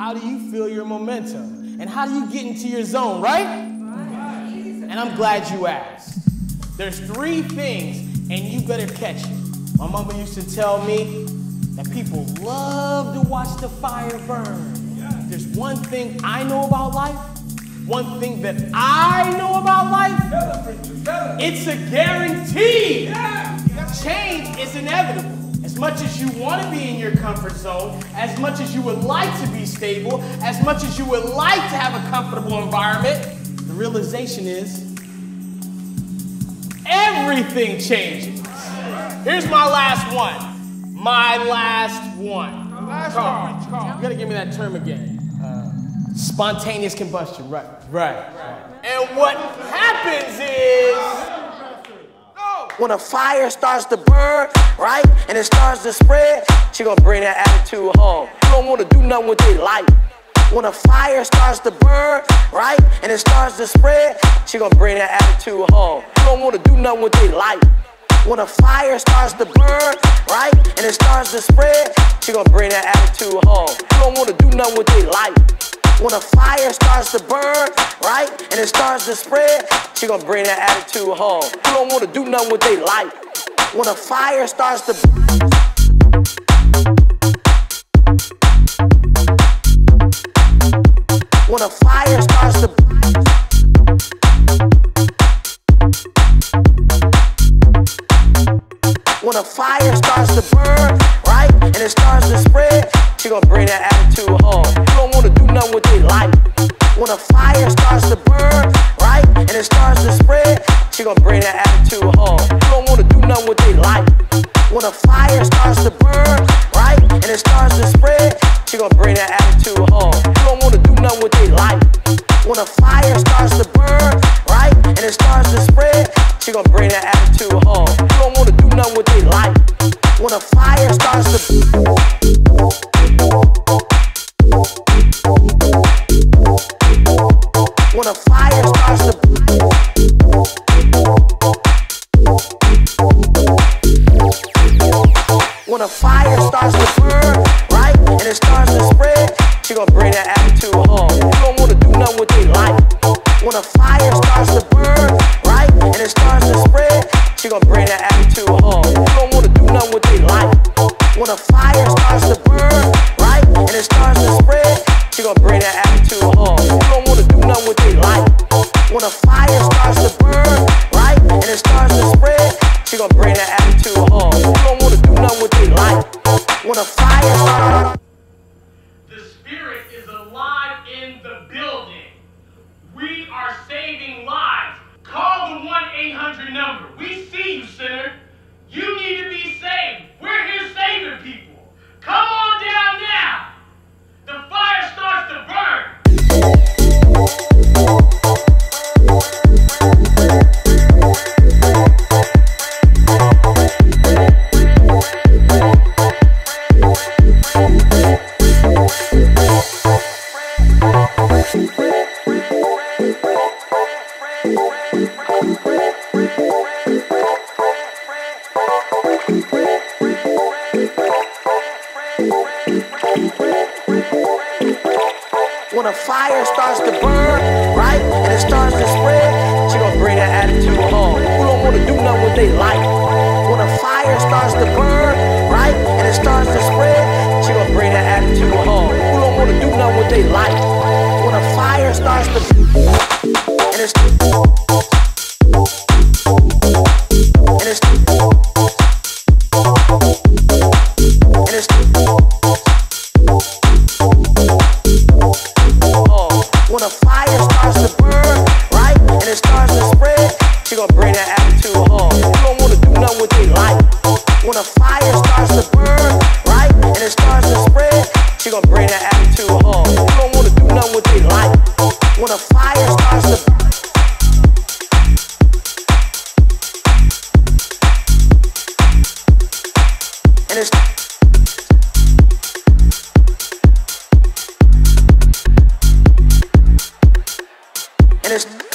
how do you feel your momentum? And how do you get into your zone, right? And I'm glad you asked. There's 3 things, and you better catch it. My mama used to tell me that people love to watch the fire burn. There's one thing I know about life, one thing that I know about life, it's a guarantee. Change is inevitable. As much as you want to be in your comfort zone, as much as you would like to be stable, as much as you would like to have a comfortable environment, the realization is everything changes. Here's my last one. My last one. Carl, you gotta give me that term again. Spontaneous combustion, right. And what happens is, when a fire starts to burn, right, and it starts to spread, she gonna bring that attitude home. You don't wanna do nothing with their life. When a fire starts to burn, right, and it starts to spread, she gonna bring that attitude home. You don't wanna do nothing with their life. When a fire starts to burn, right, and it starts to spread, she gonna bring that attitude home. You don't wanna do nothing with their life. When a fire starts to burn, right, and it starts to spread, she gonna bring that attitude home. You don't wanna do nothing with their life. When a fire starts to When a fire starts to When a fire starts to burn, right, and it starts to spread, she gonna bring that attitude home. You don't wanna do nothing with their life. When a fire starts to burn, right, and it starts to spread, she gonna bring that attitude home. You don't wanna do nothing with their life. When a fire starts to burn, right, and it starts to spread, she gonna bring that attitude home. You don't wanna do nothing with their life. When a fire starts to burn, right, and it starts to spread, she gonna bring that attitude home. You don't wanna do nothing with their life. When a fire starts to When a fire starts to When a fire starts to burn, right, and it starts to spread, she gonna bring that attitude home. You don't wanna do nothing with their life. When a fire starts to burn, right, and it starts to spread, she gonna bring that attitude home. You don't wanna do nothing with their life. When a fire starts to burn, right, and it starts to spread, she gonna bring that attitude home. You don't wanna do nothing with their life. When a fire starts to burn, right, and it starts to spread, she gonna bring that attitude home. You don't wanna do nothing with their life. When a fire starts, the spirit is alive in the building. We are saving lives. Call the 1-800 number. We see you, sinner. You need to be saved. We're here saving people. Come on down now. The fire starts to burn. When a fire starts to burn, right, and it starts to spread, she gonna bring that attitude home. You don't wanna do nothing with their life. When a fire starts to burn, right, and it starts to spread, she gonna bring that attitude home. You don't wanna do nothing with their life. When a fire starts to and it's when a fire starts to burn, right, and it starts to spread, she gonna bring that attitude home. You don't wanna do nothing with their life. When a fire starts to burn, right, and it starts to spread, she gonna bring that attitude home. You don't wanna do nothing with their life. When a fire starts to and it's and it's